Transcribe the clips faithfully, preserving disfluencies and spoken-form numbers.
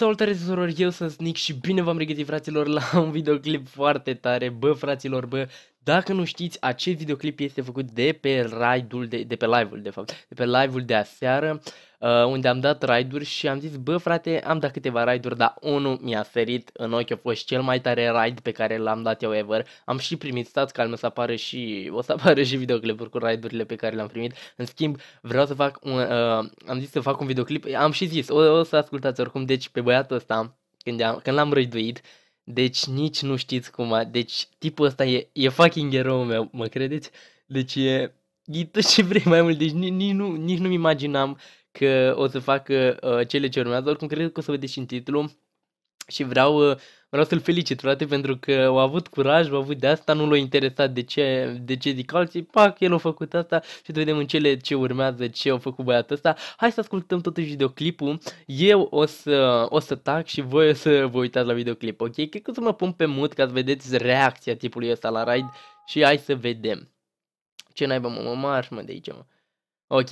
Salutare tuturor, eu sunt Nick și bine v-am regăsit, fraților, la un videoclip foarte tare. Bă, fraților, bă, dacă nu știți, acest videoclip este făcut de pe raidul, de, de pe live-ul, de fapt, de pe live-ul de aseară, uh, unde am dat raiduri și am zis, bă, frate, am dat câteva raiduri, dar unul mi-a sărit în ochi, a fost cel mai tare raid pe care l-am dat eu ever. Am și primit, stați calm, o să apară și, o să apară și videoclipuri cu raidurile pe care le-am primit. În schimb, vreau să fac un, uh, am zis să fac un videoclip, am și zis, o, o să ascultați oricum, deci pe băiatul ăsta, când, am, când l-am raiduit, deci nici nu știți cum a, deci tipul ăsta e, e fucking erou meu, mă credeți? Deci e, e tot ce vrei mai mult, deci nici, nici, nu, nici nu-mi imaginam că o să fac uh, cele ce urmează, oricum cred că o să vedeți și în titlu. Și vreau, uh, vreau să-l felicit, frate, pentru că au avut curaj, au avut de asta, nu l-a interesat de ce, de ce zic alții, pac, el a făcut asta și să vedem în cele ce urmează, ce au făcut băiatul ăsta. Hai să ascultăm totuși videoclipul, eu o să, o să tac și voi o să vă uitați la videoclip, ok? Cred că o să mă pun pe mut ca să vedeți reacția tipului ăsta la raid și hai să vedem. Ce naiba, mă, mă marș, mă, de aici, mă. Ok.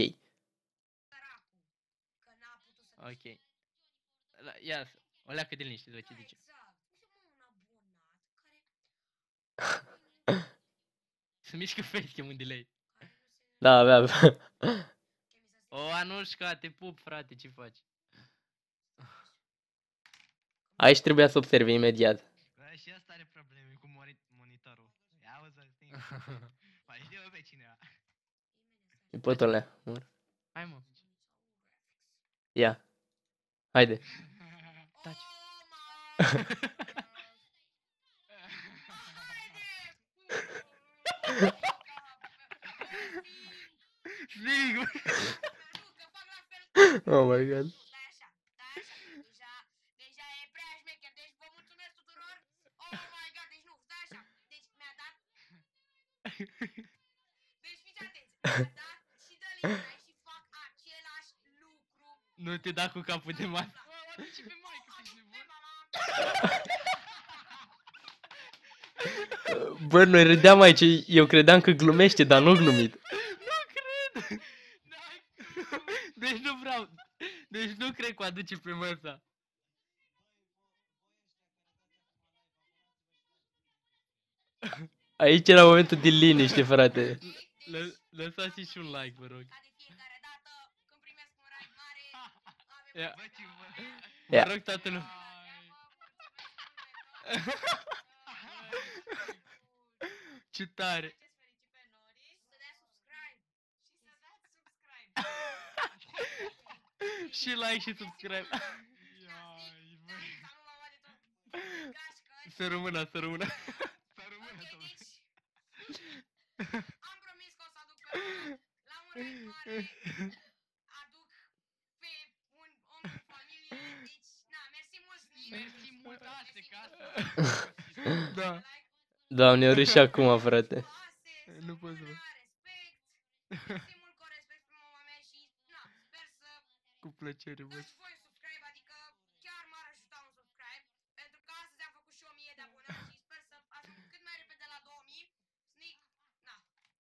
Ok. Ia, o leacă de liniște, după ce zice. Să mișcă facecam un delay. Da, avea, avea. O, Anușca, te pup, frate, ce faci? Aici trebuia să observi imediat. Bă, și asta are probleme cu monitorul. Ia vă să sting. Mai știu pe cineva. E potole. Hai, mă. Ia. Haide. Taci. Oh my god. Nu te da cu capul de masă. Bă, noi râdeam aici, eu credeam că glumește, dar nu glumit. Nu cred! Deci nu vreau, deci nu cred că o aduce pe măsa. Aici era momentul de liniște, frate. Lăsați și un like, vă rog. Ia. Vă rog, toată lumea. Ce tare. Și like și subscribe. Să rămână, să rămână. Să rămână, am promis că o să aduc la un raid mare, aduc pe un om din familie, deci, na, mersi mult, Nick. Mersi mult, asta ca asta. Da. Doamne, eu râs și acum, frate. Nu pot să vă. Respect. Mersi mult că o respect pe mama mea și, na, sper să Cu plăcere, bă. dați voi subscribe, adică chiar m-ar ajuta un subscribe, pentru că astăzi am făcut și o mie de abonați și sper să ajung cât mai repede la două mii. Sneak, na.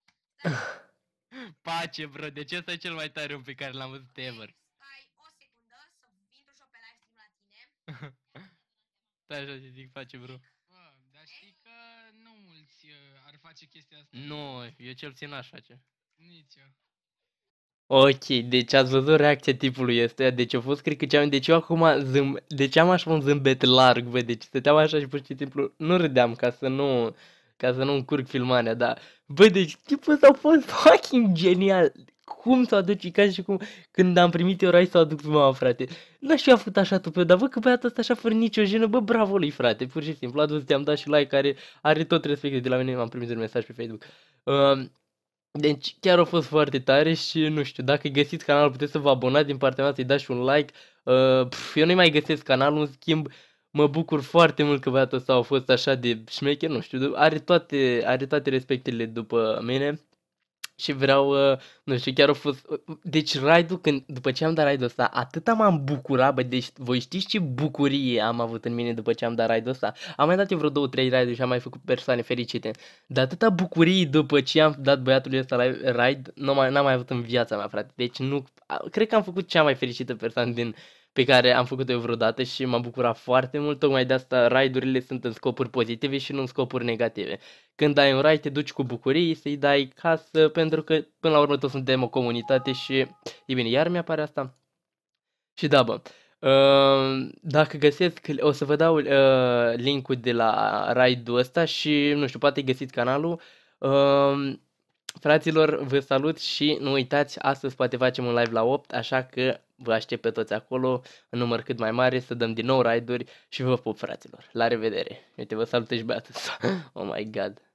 Pace, bro, deci ăsta e cel mai tare om pe care l-am văzut ever. Stai o secundă să intru și eu pe live stream la tine. Stai așa să zic, face, bro. Bă, dar știi că nu mulți uh, ar face chestia asta. Nu, eu cel puțin aș face. Nici eu. Ok, deci ați văzut reacția tipului ăsta, deci a fost, cred că cea, deci eu acum zâm, deci am așa un zâmbet larg, bă, deci stăteam așa și pur și simplu, nu râdeam ca să nu, ca să nu încurc filmarea, dar, bă, deci tipul ăsta a fost fucking genial, cum s-o aduce, ca și cum, când am primit eu rai să o aduc pe mama, frate, n-aș fi avut așa tupeu, dar vă că băiatul ăsta așa fără nicio jenă, bă, bravo lui, frate, pur și simplu, atunci te-am dat și like, care are tot respectul de la mine, m-am primit un mesaj pe Facebook. Uh, Deci chiar a fost foarte tare și nu știu, dacă găsiți canalul puteți să vă abonați din partea mea, să-i dați și un like. Uh, pf, eu nu mai găsesc canalul, în schimb mă bucur foarte mult că băiatul ăsta a fost așa de șmecher, nu știu, are toate, are toate respectele după mine. Și vreau, uh, nu știu, chiar a fost, uh, deci raidul, când, după ce am dat raidul ăsta, atâta m-am bucurat, bă, deci voi știți ce bucurie am avut în mine după ce am dat raidul ăsta? Am mai dat eu vreo două, trei raiduri și am mai făcut persoane fericite, dar atâta bucurie după ce am dat băiatului ăsta la raid, n-am mai, n-am mai avut în viața mea, frate, deci nu, a, cred că am făcut cea mai fericită persoană din, pe care am făcut-o eu vreodată și m-am bucurat foarte mult. Tocmai de asta raidurile sunt în scopuri pozitive și nu în scopuri negative. Când ai un raid te duci cu bucurie să-i dai casă, pentru că până la urmă toți suntem o comunitate și e bine, iar mi-apare asta. Și da, bă, uh, dacă găsesc, o să vă dau uh, link-ul de la raid-ul ăsta și, nu știu, poate găsiți canalul. Uh, fraților, vă salut și nu uitați, astăzi poate facem un live la opt, așa că vă aștept pe toți acolo, în număr cât mai mare, să dăm din nou raid-uri și vă pup, fraților. La revedere! Uite, vă salută și băiatul ăsta. Oh my god!